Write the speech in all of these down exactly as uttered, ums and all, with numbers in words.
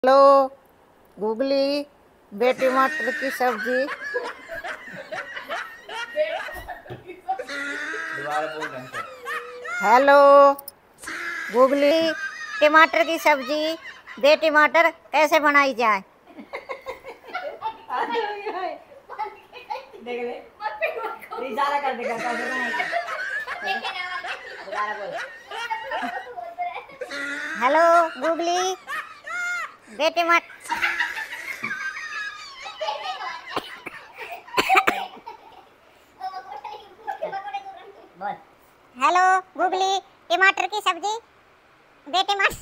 Hello googly, बेटी मटर की सब्जी। हेलो गूगली, टमाटर की सब्जी बेटी मटर कैसे बनाई जाए? हेलो गूगली, बेटी मटर हेलो गूगली, टमाटर की सब्जी बेटी मटर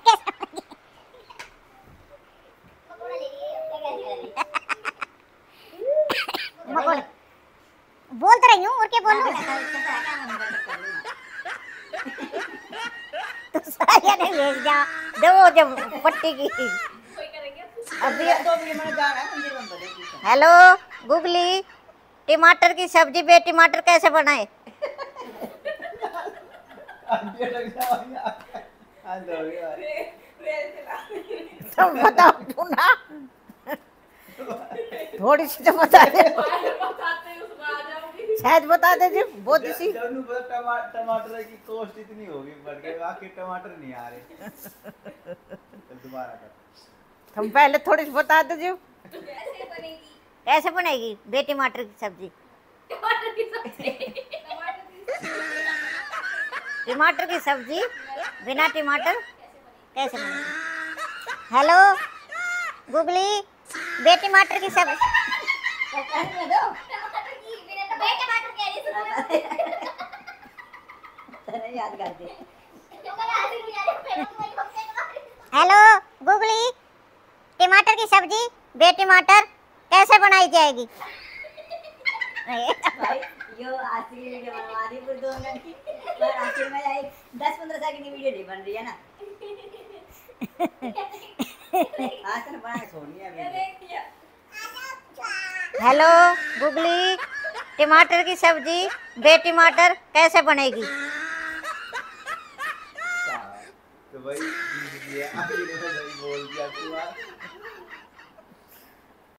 मकोड़े बोल तो रही हूँ और क्या बोलूं? तो साया नहीं भेज जा दो जब पट्टी की अभी। हेलो गूगली, टमाटर की सब्जी बेटी मटर कैसे बनाए? तुम बताओ पुनः, थोड़ी सी तो बता दे, शायद बता दे जी। बहुत सी टमाटर की कॉस्ट इतनी होगी बढ़ गई, बाकी टमाटर नहीं आ रहे। दोबारा कर। तुम पहले थोड़ी सी बता दो जी। कैसे बनेगी? कैसे बनेगी बेटी मटर की सब्जी? टमाटर की सब्जी टमाटर की सब्जी बिना टमाटर कैसे बनेगी? हेलो गूगली, बेटी मटर की सब्जी हेलो गूगली, टमाटर की सब्जी बेटी मटर कैसे बनाई जाएगी? भाई यो आसिर वीडियो बनवा रही पूरी दो मिनट की, पर आसिर में एक दस पंद्रह सेकंड की वीडियो नहीं बन रही है ना। आज तक बना के छोड़नी है वीडियो। हेलो गूगली, टमाटर की सब्जी बेटी मटर कैसे बनेगी? तो भाई ये आखिर में बोल दिया तू।